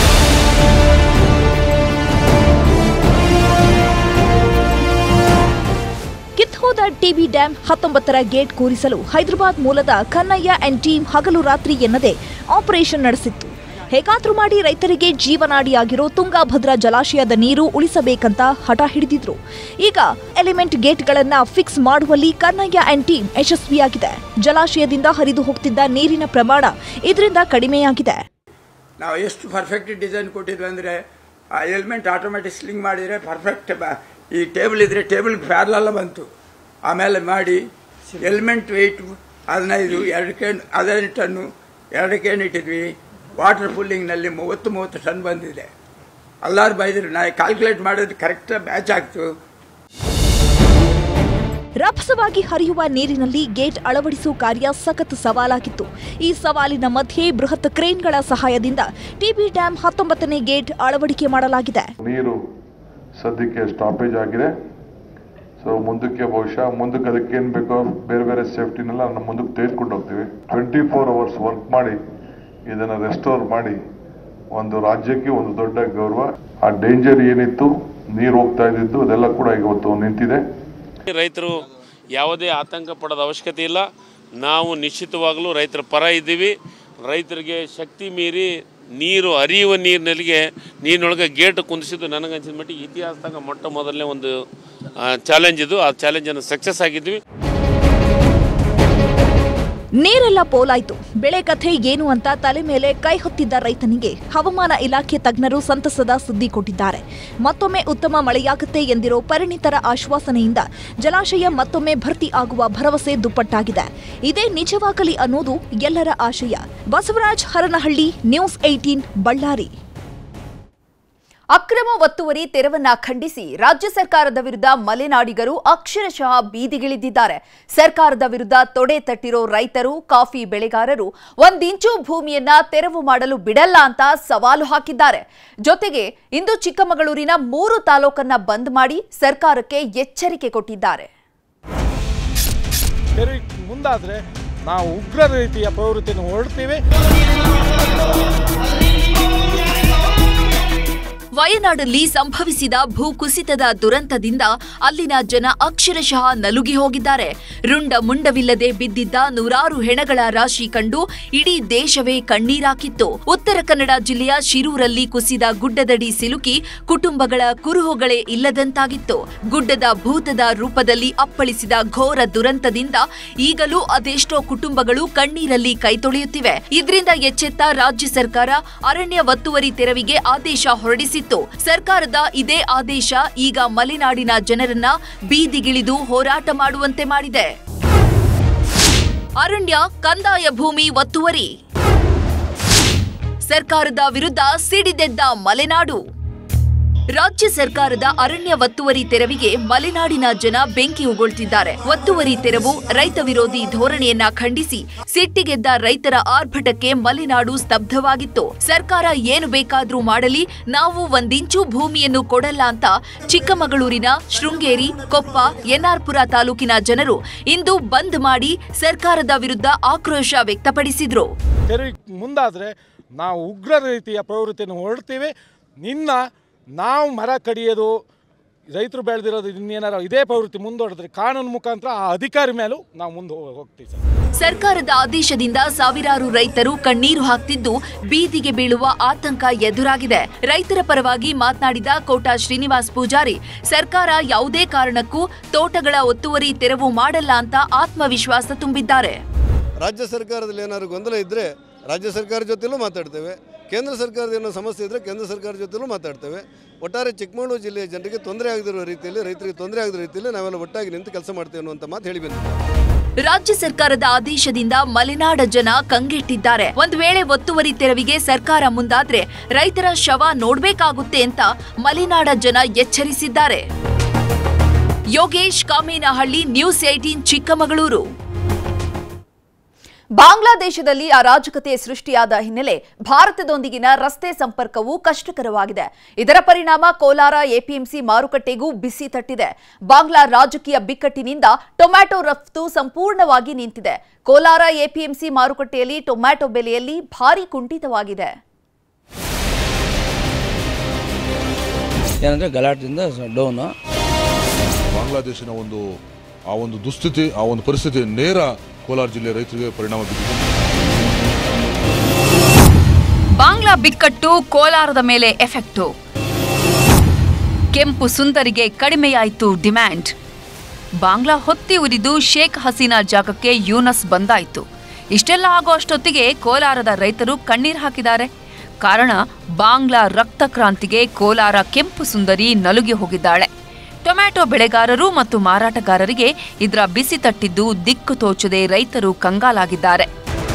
[SPEAKER 16] ಕಿತ್ತೋದ ಟಿಬಿ ಡ್ಯಾಂ 19ರ ಗೇಟ್ ಕೂರಿಸಲು ಹೈದರಾಬಾದ್ ಮೂಲದ ಕನ್ನಯ್ಯ ಅಂಡ್ ಟೀಮ್ ಹಗಲು ರಾತ್ರಿ ಎನ್ನದೆ ಆಪರೇಷನ್ ನಡೆಸಿತ್ತು. ಹೇಗಾದ್ರೂ ಮಾಡಿ ರೈತರಿಗೆ ಜೀವನಾಡಿಯಾಗಿರೋ ತುಂಗಭದ್ರಾ ಜಲಾಶಯದ ನೀರು ಉಳಿಸಬೇಕಂತ ಹಠ ಹಿಡಿದಿದ್ರು. ಈಗ ಎಲಿಮೆಂಟ್ ಗೇಟ್ಗಳನ್ನ ಫಿಕ್ಸ್ ಮಾಡುವಲ್ಲಿ ಕನ್ನಯ್ಯ ಅಂಡ್ ಟೀಮ್ ಯಶಸ್ವಿಯಾಗಿದೆ. ಜಲಾಶಯದಿಂದ ಹರಿದು ಹೋಗ್ತಿದ್ದ ನೀರಿನ ಪ್ರಮಾಣ ಇದರಿಂದ ಕಡಿಮೆಯಾಗಿದೆ.
[SPEAKER 18] ನಾವು ಎಷ್ಟು ಪರ್ಫೆಕ್ಟ್ ಡಿಸೈನ್ ಕೊಟ್ಟಿದ್ವಿ ಅಂದರೆ ಆ ಎಲಿಮೆಂಟ್ ಆಟೋಮೆಟಿಕ್ ಸ್ಲಿಂಗ್ ಮಾಡಿದರೆ ಪರ್ಫೆಕ್ಟ್. ಈ ಟೇಬಲ್ ಇದ್ರೆ ಟೇಬಲ್ ಪ್ಯಾರಲಲ್ಲ ಬಂತು. ಆಮೇಲೆ ಮಾಡಿ ಎಲಿಮೆಂಟ್ ವೆಯ್ಟ್ 15, 2 ಟನ್ನು 2 ಕೇನ್ ಇಟ್ಟಿದ್ವಿ. ವಾಟರ್ ಪುಲ್ಲಿಂಗ್ನಲ್ಲಿ 30 ಟನ್ ಬಂದಿದೆ. ಎಲ್ಲರೂ ಬೈದ್ರು, ನಾ ಕ್ಯಾಲ್ಕುಲೇಟ್ ಮಾಡೋದು ಕರೆಕ್ಟ್ ಮ್ಯಾಚ್ ಆಗ್ತು.
[SPEAKER 16] ರಭಸವಾಗಿ ಹರಿಯುವ ನೀರಿನಲ್ಲಿ ಗೇಟ್ ಅಳವಡಿಸುವ ಕಾರ್ಯ ಸಖತ್ ಸವಾಲಾಗಿತ್ತು. ಈ ಸವಾಲಿನ ಮಧ್ಯೆ ಬೃಹತ್ ಕ್ರೇನ್ಗಳ ಸಹಾಯದಿಂದ ಟಿಬಿ ಡ್ಯಾಂ 19ನೇ ಗೇಟ್ ಅಳವಡಿಕೆ ಮಾಡಲಾಗಿದೆ.
[SPEAKER 5] ನೀರು ಸದ್ಯಕ್ಕೆ ಸ್ಟಾಪೇಜ್ ಆಗಿದೆ. ಸೊ ಮುಂದಕ್ಕೆ ಬಹುಶಃ ಮುಂದಕ್ಕೆ ಅದಕ್ಕೆ ಏನ್ ಬೇಕೋ ಬೇರೆ ಬೇರೆ ಸೇಫ್ಟಿನೆಲ್ಲ ನಾವು ಮುಂದಕ್ಕೆ ತೆಗೆದುಕೊಂಡು ಹೋಗ್ತೀವಿ. 24 hours ವರ್ಕ್ ಮಾಡಿ ಇದನ್ನ ರೆಸ್ಟೋರ್ ಮಾಡಿ ಒಂದು ರಾಜ್ಯಕ್ಕೆ ಒಂದು ದೊಡ್ಡ ಗೌರವ. ಆ ಡೇಂಜರ್ ಏನಿತ್ತು, ನೀರು ಹೋಗ್ತಾ ಇದ್ದಿದ್ದು, ಅದೆಲ್ಲ ಕೂಡ ಇವತ್ತು ನಿಂತಿದೆ.
[SPEAKER 15] ರೈತರು ಯಾವುದೇ ಆತಂಕ ಪಡೋದ ಅವಶ್ಯಕತೆ ಇಲ್ಲ. ನಾವು ನಿಶ್ಚಿತವಾಗಲೂ ರೈತರ ಪರ ಇದ್ದೀವಿ. ರೈತರಿಗೆ ಶಕ್ತಿ ಮೀರಿ ನೀರು ಹರಿಯುವ ನೀರಿನೊಳಗೆ ಗೇಟ್ ಕುಂದಿಸಿದ್ದು ನನಗನ್ಸಿದ ಮಟ್ಟಿಗೆ ಇತಿಹಾಸದಾಗ ಮೊಟ್ಟ ಮೊದಲನೇ ಒಂದು ಚಾಲೆಂಜ್ ಇದು. ಆ ಚಾಲೆಂಜನ್ನು ಸಕ್ಸಸ್ ಆಗಿದ್ವಿ.
[SPEAKER 16] ನೀರೆಲ್ಲ ಪೋಲಾಯ್ತು. ಬೆಳೆ ಕಥೆ ಏನು ಅಂತ ತಲೆ ಮೇಲೆ ಕೈ ಹೊತ್ತಿದ್ದ ರೈತನಿಗೆ ಹವಾಮಾನ ಇಲಾಖೆ ತಜ್ಞರು ಸಂತಸದ ಸುದ್ದಿ ಕೊಟ್ಟಿದ್ದಾರೆ. ಮತ್ತೊಮ್ಮೆ ಉತ್ತಮ ಮಳೆಯಾಗುತ್ತೆ ಎಂದಿರೋ ಪರಿಣಿತರ ಆಶ್ವಾಸನೆಯಿಂದ ಜಲಾಶಯ ಮತ್ತೊಮ್ಮೆ ಭರ್ತಿ ಆಗುವ ಭರವಸೆ ದುಪ್ಪಟ್ಟಾಗಿದೆ. ಇದೇ ನಿಜವಾಗಲಿ ಅನ್ನೋದು ಎಲ್ಲರ ಆಶಯ. ಬಸವರಾಜ್ ಹರನಹಳ್ಳಿ, ನ್ಯೂಸ್ 18, ಬಳ್ಳಾರಿ.
[SPEAKER 1] ಅಕ್ರಮ ಒತ್ತುವರಿ ತೆರವನ್ನ ಖಂಡಿಸಿ ರಾಜ್ಯ ಸರ್ಕಾರದ ವಿರುದ್ಧ ಮಲೆನಾಡಿಗರು ಅಕ್ಷರಶಃ ಬೀದಿಗಿಳಿದಿದ್ದಾರೆ. ಸರ್ಕಾರದ ವಿರುದ್ಧ ತೊಡೆ ತಟ್ಟಿರೋ ರೈತರು, ಕಾಫಿ ಬೆಳೆಗಾರರು 1 ಇಂಚು ಭೂಮಿಯನ್ನ ತೆರವು ಮಾಡಲು ಬಿಡಲ್ಲ ಅಂತ ಸವಾಲು ಹಾಕಿದ್ದಾರೆ. ಜೊತೆಗೆ ಇಂದು ಚಿಕ್ಕಮಗಳೂರಿನ 3 ತಾಲೂಕನ್ನ ಬಂದ್ ಮಾಡಿ ಸರ್ಕಾರಕ್ಕೆ ಎಚ್ಚರಿಕೆ ಕೊಟ್ಟಿದ್ದಾರೆ.
[SPEAKER 19] ಮುಂದಾದ್ರೆ ನಾವು ಉಗ್ರ ರೀತಿಯ ಪ್ರವೃತ್ತಿಯನ್ನು ಹೊರಡ್ತೀವಿ.
[SPEAKER 1] ವಯನಾಡಲ್ಲಿ ಸಂಭವಿಸಿದ ಭೂಕುಸಿತದ ದುರಂತದಿಂದ ಅಲ್ಲಿನ ಜನ ಅಕ್ಷರಶಃ ನಲುಗಿ ಹೋಗಿದ್ದಾರೆ. ರುಂಡ ಮುಂಡವಿಲ್ಲದೆ ಬಿದ್ದಿದ್ದ 100 ಹೆಣಗಳ ರಾಶಿ ಕಂಡು ಇಡೀ ದೇಶವೇ ಕಣ್ಣೀರಾಕಿತ್ತು. ಉತ್ತರ ಕನ್ನಡ ಜಿಲ್ಲೆಯ ಶಿರೂರಲ್ಲಿ ಕುಸಿದ ಗುಡ್ಡದಡಿ ಸಿಲುಕಿ ಕುಟುಂಬಗಳ ಕುರುಹುಗಳೇ ಇಲ್ಲದಂತಾಗಿತ್ತು. ಗುಡ್ಡದ ಭೂತದ ರೂಪದಲ್ಲಿ ಅಪ್ಪಳಿಸಿದ ಘೋರ ದುರಂತದಿಂದ ಈಗಲೂ ಅದೆಷ್ಟೋ ಕುಟುಂಬಗಳು ಕಣ್ಣೀರಲ್ಲಿ ಕೈತೊಳೆಯುತ್ತಿವೆ. ಇದರಿಂದ ಎಚ್ಚೆತ್ತ ರಾಜ್ಯ ಸರ್ಕಾರ ಅರಣ್ಯ ಒತ್ತುವರಿ ತೆರವಿಗೆ ಆದೇಶ ಹೊರಡಿಸಿತ್ತು. ಸರ್ಕಾರದ ಇದೇ ಆದೇಶ ಈಗ ಮಲೆನಾಡಿನ ಜನರನ್ನ ಬೀದಿಗಿಳಿದು ಹೋರಾಟ ಮಾಡುವಂತೆ ಮಾಡಿದೆ. ಅರಣ್ಯ ಕಂದಾಯ ಭೂಮಿ ಒತ್ತುವರಿ. ಸರ್ಕಾರದ ವಿರುದ್ಧ ಸಿಡಿದೆದ್ದ ಮಲೆನಾಡು. ರಾಜ್ಯ ಸರ್ಕಾರದ ಅರಣ್ಯ ಒತ್ತುವರಿ ತೆರವಿಗೆ ಮಲೆನಾಡಿನ ಜನ ಬೆಂಕಿ ಉಗುಳ್ತಿದ್ದಾರೆ. ಒತ್ತುವರಿ ತೆರವು ರೈತ ವಿರೋಧಿ ಧೋರಣೆಯನ್ನ ಖಂಡಿಸಿ ಸಿಟ್ಟಿಗೆದ್ದ ರೈತರ ಆರ್ಭಟಕ್ಕೆ ಮಲೆನಾಡು ಸ್ತಬ್ಧವಾಗಿತ್ತು. ಸರ್ಕಾರ ಏನು ಬೇಕಾದ್ರೂ ಮಾಡಲಿ, ನಾವು 1 ಇಂಚು ಭೂಮಿಯನ್ನು ಕೊಡಲ್ಲ ಅಂತ ಚಿಕ್ಕಮಗಳೂರಿನ ಶೃಂಗೇರಿ, ಕೊಪ್ಪ, ಎನ್ಆರ್ಪುರ ತಾಲೂಕಿನ ಜನರು ಇಂದು ಬಂದ್ ಮಾಡಿ ಸರ್ಕಾರದ ವಿರುದ್ಧ ಆಕ್ರೋಶ ವ್ಯಕ್ತಪಡಿಸಿದ್ರು.
[SPEAKER 19] ಮುಂದಾದ್ರೆ ನಾವು ಉಗ್ರ ರೀತಿಯ ಪ್ರವೃತ್ತಿಯನ್ನು ಹೊರಡ್ತೀವಿ. ನಾವು ಮರ ಕಡಿಯೋದು, ರೈತರು ಬೆಳೆದಿರೋದು ಇನ್ನೇನಾರು ಇದೇ ಪ್ರವೃತ್ತಿ ಮುಂದುವರೆದ್ರೆ ಕಾನೂನು ಮುಖಾಂತರ ಆ ಅಧಿಕಾರಿ ಮೇಲೂ ನಾವು ಮುಂದೆ ಹೋಗ್ತೀವಿ ಸರ್.
[SPEAKER 1] ಸರ್ಕಾರದ ಆದೇಶದಿಂದ ಸಾವಿರಾರು ರೈತರು ಕಣ್ಣೀರು ಹಾಕ್ತಿದ್ದು ಬೀದಿಗೆ ಬೀಳುವ ಆತಂಕ ಎದುರಾಗಿದೆ. ರೈತರ ಪರವಾಗಿ ಮಾತನಾಡಿದ ಕೋಟಾ ಶ್ರೀನಿವಾಸ್ ಪೂಜಾರಿ, ಸರ್ಕಾರ ಯಾವುದೇ ಕಾರಣಕ್ಕೂ ತೋಟಗಳ ಒತ್ತುವರಿ ತೆರವು ಮಾಡಲ್ಲ ಅಂತ ಆತ್ಮವಿಶ್ವಾಸ ತುಂಬಿದ್ದಾರೆ.
[SPEAKER 20] ರಾಜ್ಯ ಸರ್ಕಾರದಲ್ಲಿ ಏನಾದ್ರು ಗೊಂದಲ ಇದ್ದರೆ ರಾಜ್ಯ ಸರ್ಕಾರ ಜೊತೆಲೂ ಮಾತಾಡ್ತೇವೆ, ಕೇಂದ್ರ ಸರ್ಕಾರದ ಏನೋ ಸಮಸ್ಯೆ ಇದ್ದರೆ ಕೇಂದ್ರ ಸರ್ಕಾರ ಜೊತೆಲೂ ಮಾತಾಡ್ತೇವೆ. ಒಟ್ಟಾರೆ ಚಿಕ್ಕಮಗಳೂರು ಜಿಲ್ಲೆಯ ಜನರಿಗೆ ತೊಂದರೆ ಆಗದಿರುವ ರೀತಿಯಲ್ಲಿ, ರೈತರಿಗೆ ತೊಂದರೆ ಆಗದ ರೀತಿಯಲ್ಲಿ ನಾವೆಲ್ಲ ಒಟ್ಟಾಗಿ ನಿಂತು ಕೆಲಸ ಮಾಡ್ತೇವೆ ಅನ್ನುವಂಥ ಮಾತು ಹೇಳಿ ಬಂದಿದೆ.
[SPEAKER 1] ರಾಜ್ಯ ಸರ್ಕಾರದ ಆದೇಶದಿಂದ ಮಲೆನಾಡ ಜನ ಕಂಗೆಟ್ಟಿದ್ದಾರೆ. ಒಂದು ವೇಳೆ ಒತ್ತುವರಿ ತೆರವಿಗೆ ಸರ್ಕಾರ ಮುಂದಾದ್ರೆ ರೈತರ ಶವ ನೋಡ್ಬೇಕಾಗುತ್ತೆ ಅಂತ ಮಲೆನಾಡ ಜನ ಎಚ್ಚರಿಸಿದ್ದಾರೆ. ಯೋಗೇಶ್, ಕಾಮೇನಹಳ್ಳಿ, ನ್ಯೂಸ್ 18 ಚಿಕ್ಕಮಗಳೂರು. ಬಾಂಗ್ಲಾದೇಶದಲ್ಲಿ ಅರಾಜಕತೆ ಸೃಷ್ಟಿಯಾದ ಹಿನ್ನೆಲೆ ಭಾರತದೊಂದಿಗಿನ ರಸ್ತೆ ಸಂಪರ್ಕವೂ ಕಷ್ಟಕರವಾಗಿದೆ. ಇದರ ಪರಿಣಾಮ ಕೋಲಾರ ಎಪಿಎಂಸಿ ಮಾರುಕಟ್ಟೆಗೂ ಬಿಸಿ ತಟ್ಟಿದೆ. ಬಾಂಗ್ಲಾ ರಾಜಕೀಯ ಬಿಕ್ಕಟ್ಟಿನಿಂದ ಟೊಮ್ಯಾಟೊ ರಫ್ತು ಸಂಪೂರ್ಣವಾಗಿ ನಿಂತಿದೆ. ಕೋಲಾರ ಎಪಿಎಂಸಿ ಮಾರುಕಟ್ಟೆಯಲ್ಲಿ ಟೊಮ್ಯಾಟೊ ಬೆಲೆಯಲ್ಲಿ ಭಾರಿ ಕುಂಠಿತವಾಗಿದೆ.
[SPEAKER 21] ಗಲಾಟೆಯಿಂದ ಡೌನ್.
[SPEAKER 22] ಬಾಂಗ್ಲಾದೇಶಿನ ಒಂದು ದುಸ್ಥಿತಿ, ಆ ಒಂದು ಪರಿಸ್ಥಿತಿ ನೇರ ಕೋಲಾರ ಜಿಲ್ಲೆಯ ರೈತರಿಗೆ ಪರಿಣಾಮ ಬೀರಿದೆ.
[SPEAKER 1] ಬಾಂಗ್ಲಾ ಬಿಕ್ಕಟ್ಟು ಕೋಲಾರದ ಮೇಲೆ ಎಫೆಕ್ಟು. ಕೆಂಪು ಸುಂದರಿಗೆ ಕಡಿಮೆಯಾಯಿತು ಡಿಮ್ಯಾಂಡ್. ಬಾಂಗ್ಲಾ ಹೊತ್ತಿ ಉರಿದು ಶೇಖ್ ಹಸೀನಾ ಜಾಗಕ್ಕೆ ಯೂನಸ್ ಬಂದಾಯಿತು. ಇಷ್ಟೆಲ್ಲ ಆಗೋ ಅಷ್ಟೊತ್ತಿಗೆ ಕೋಲಾರದ ರೈತರು ಕಣ್ಣೀರು ಹಾಕಿದ್ದಾರೆ. ಕಾರಣ ಬಾಂಗ್ಲಾ ರಕ್ತ ಕ್ರಾಂತಿಗೆ ಕೋಲಾರ ಕೆಂಪು ಸುಂದರಿ ನಲುಗಿ ಹೋಗಿದ್ದಾಳೆ. ಟೊಮ್ಯಾಟೊ ಬೆಳೆಗಾರರು ಮತ್ತು ಮಾರಾಟಗಾರರಿಗೆ ಇದರ ಬಿಸಿ ತಟ್ಟಿದ್ದು ದಿಕ್ಕು ತೋಚದೆ ರೈತರು ಕಂಗಾಲಾಗಿದ್ದಾರೆ.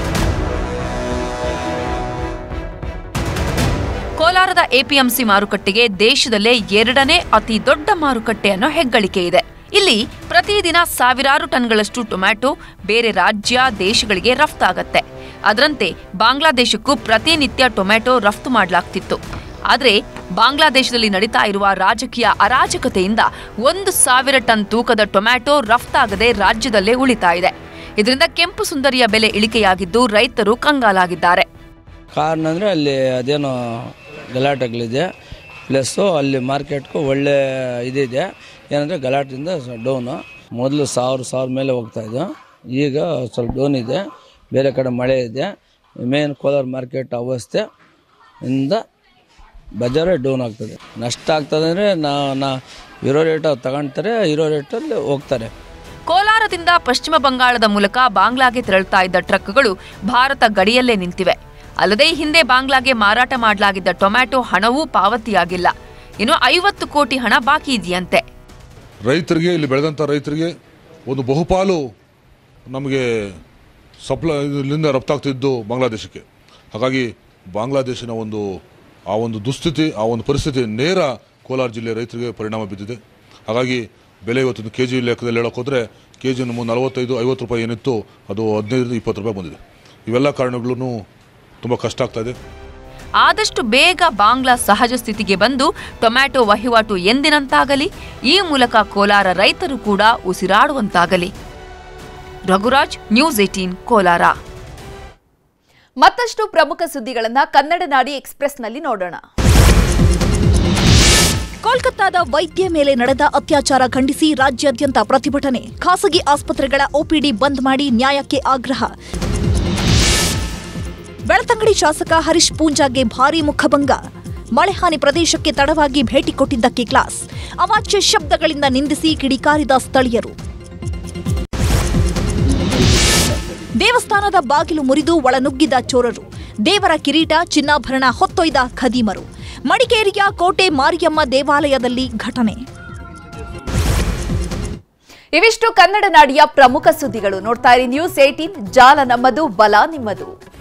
[SPEAKER 1] ಕೋಲಾರದ ಎಪಿಎಂಸಿ ಮಾರುಕಟ್ಟೆಗೆ ದೇಶದಲ್ಲೇ 2ನೇ ಅತಿ ದೊಡ್ಡ ಮಾರುಕಟ್ಟೆ ಅನ್ನೋ ಹೆಗ್ಗಳಿಕೆ ಇದೆ. ಇಲ್ಲಿ ಪ್ರತಿದಿನ ಸಾವಿರಾರು ಟನ್ಗಳಷ್ಟು ಟೊಮ್ಯಾಟೊ ಬೇರೆ ರಾಜ್ಯ ದೇಶಗಳಿಗೆ ರಫ್ತಾಗತ್ತೆ. ಅದರಂತೆ ಬಾಂಗ್ಲಾದೇಶಕ್ಕೂ ಪ್ರತಿನಿತ್ಯ ಟೊಮ್ಯಾಟೊ ರಫ್ತು ಮಾಡಲಾಗ್ತಿತ್ತು. ಆದರೆ ಬಾಂಗ್ಲಾದೇಶದಲ್ಲಿ ನಡೀತಾ ಇರುವ ರಾಜಕೀಯ ಅರಾಜಕತೆಯಿಂದ 1,000 ಟನ್ ತೂಕದ ಟೊಮ್ಯಾಟೊ ರಫ್ತಾಗದೆ ರಾಜ್ಯದಲ್ಲೇ ಉಳಿತಾ ಇದೆ. ಇದರಿಂದ ಕೆಂಪು ಸುಂದರಿಯ ಬೆಲೆ ಇಳಿಕೆಯಾಗಿದ್ದು ರೈತರು ಕಂಗಾಲಾಗಿದ್ದಾರೆ.
[SPEAKER 21] ಕಾರಣ ಅಂದರೆ ಅಲ್ಲಿ ಅದೇನೋ ಗಲಾಟೆಗಳಿದೆ, ಪ್ಲಸ್ಸು ಅಲ್ಲಿ ಮಾರ್ಕೆಟ್ಗೂ ಒಳ್ಳೆ ಇದಿದೆ. ಏನಂದರೆ ಗಲಾಟೆಯಿಂದ ಡೌನು. ಮೊದಲು 1,000 ಮೇಲೆ ಹೋಗ್ತಾ ಇದ್ದು, ಈಗ ಸ್ವಲ್ಪ ಡೌನ್ ಇದೆ. ಬೇರೆ ಕಡೆ ಮಳೆ ಇದೆ. ಮೇನ್ ಕೋಲಾರ ಮಾರ್ಕೆಟ್ ಅವಸ್ಥೆ ಇಂದ ಬಜಾರೇ ಡೌನ್ ಆಗ್ತದೆ. ನಷ್ಟ ಆಗ್ತದೆ ಅಂದರೆ ಇರೋ ರೇಟ್ ತಗೊಳ್ತಾರೆ, ಇರೋ ರೇಟಲ್ಲಿ ಹೋಗ್ತಾರೆ.
[SPEAKER 1] ಕೋಲಾರದಿಂದ ಪಶ್ಚಿಮ ಬಂಗಾಳದ ಮೂಲಕ ಬಾಂಗ್ಲಾಗೆ ತೆರಳುತ್ತಾ ಇದ್ದ ಟ್ರಕ್ಗಳು ಭಾರತ ಗಡಿಯಲ್ಲೇ ನಿಂತಿವೆ. ಅಲ್ಲದೆ ಹಿಂದೆ ಬಾಂಗ್ಲಾಗೆ ಮಾರಾಟ ಮಾಡಲಾಗಿದ್ದ ಟೊಮ್ಯಾಟೊ ಹಣವೂ ಪಾವತಿಯಾಗಿಲ್ಲ. ಇನ್ನು 50 ಕೋಟಿ ಹಣ ಬಾಕಿ ಇದೆಯಂತೆ.
[SPEAKER 22] ರೈತರಿಗೆ, ಇಲ್ಲಿ ಬೆಳೆದಂಥ ರೈತರಿಗೆ ಒಂದು ಬಹುಪಾಲು ನಮಗೆ ಇಲ್ಲಿಂದ ರಫ್ತಾಗ್ತಿದ್ದು ಬಾಂಗ್ಲಾದೇಶಕ್ಕೆ. ಹಾಗಾಗಿ ಬಾಂಗ್ಲಾದೇಶಿನ ಆ ಒಂದು ದುಸ್ಥಿತಿ, ಆ ಒಂದು ಪರಿಸ್ಥಿತಿ ನೇರ ಕೋಲಾರ ಜಿಲ್ಲೆಯ ರೈತರಿಗೆ ಪರಿಣಾಮ ಬಿದ್ದಿದೆ. ಹಾಗಾಗಿ ಬೆಲೆ ಇವತ್ತು ಕೆಜಿ ಲೆಕ್ಕದಲ್ಲಿ ಹೇಳೋಕೆ ಹೋದರೆ ಕೆಜಿ 45-50 ರೂಪಾಯಿ ಏನಿತ್ತು ಅದು 15-20 ರೂಪಾಯಿ ಬಂದಿದೆ. ಇವೆಲ್ಲ ಕಾರಣಗಳೂ ತುಂಬ ಕಷ್ಟ ಆಗ್ತಾ ಇದೆ.
[SPEAKER 1] ಆದಷ್ಟು ಬೇಗ ಬಾಂಗ್ಲಾ ಸಹಜ ಸ್ಥಿತಿಗೆ ಬಂದು ಟೊಮ್ಯಾಟೊ ವಹಿವಾಟು ಎಂದಿನಂತಾಗಲಿ. ಈ ಮೂಲಕ ಕೋಲಾರ ರೈತರು ಕೂಡ ಉಸಿರಾಡುವಂತಾಗಲಿ. ರಘುರಾಜ್, ನ್ಯೂಸ್ 18 ಕೋಲಾರ. ಮತ್ತಷ್ಟು ಪ್ರಮುಖ ಸುದ್ದಿಗಳನ್ನು ಕನ್ನಡ ನಾಡಿ ಎಕ್ಸ್‌ಪ್ರೆಸ್‌ನಲ್ಲಿ ನೋಡೋಣ.
[SPEAKER 16] ಕೋಲ್ಕತ್ತಾದ ವೈದ್ಯ ಮೇಲೆ ನಡೆದ ಅತ್ಯಾಚಾರ ಖಂಡಿಸಿ ರಾಜ್ಯಾದ್ಯಂತ ಪ್ರತಿಭಟನೆ. ಖಾಸಗಿ ಆಸ್ಪತ್ರೆಗಳ ಒಪಿಡಿ ಬಂದ್ ಮಾಡಿ ನ್ಯಾಯಕ್ಕೆ ಆಗ್ರಹ. ಬೆಳ್ತಂಗಡಿ ಶಾಸಕ ಹರೀಶ್ ಪೂಂಜಾಗೆ ಭಾರೀ ಮುಖಭಂಗ. ಮಳೆಹಾನಿ ಪ್ರದೇಶಕ್ಕೆ ತಡವಾಗಿ ಭೇಟಿ ಕೊಟ್ಟಿದ್ದಕ್ಕೆ ಕ್ಲಾಸ್. ಅವಾಚ್ಯ ಶಬ್ದಗಳಿಂದ ನಿಂದಿಸಿ ಕಿಡಿಕಾರಿದ ಸ್ಥಳೀಯರು. ದೇವಸ್ಥಾನದ ಬಾಗಿಲು ಮುರಿದು ಒಳನುಗ್ಗಿದ ಚೋರರು. ದೇವರ ಕಿರೀಟ, ಚಿನ್ನಾಭರಣ ಹೊತ್ತೊಯ್ದ ಖದೀಮರು. ಮಡಿಕೇರಿಯ ಕೋಟೆ ಮಾರಿಯಮ್ಮ ದೇವಾಲಯದಲ್ಲಿ ಘಟನೆ.
[SPEAKER 1] ಇವಿಷ್ಟು ಕನ್ನಡ ನಾಡಿಯ ಪ್ರಮುಖ ಸುದ್ದಿಗಳು. ನೋಡ್ತಾ ಇರಿ ನ್ಯೂಸ್ 18, ಜಾಲ ನಮ್ಮದು, ಬಲ ನಿಮ್ಮದು.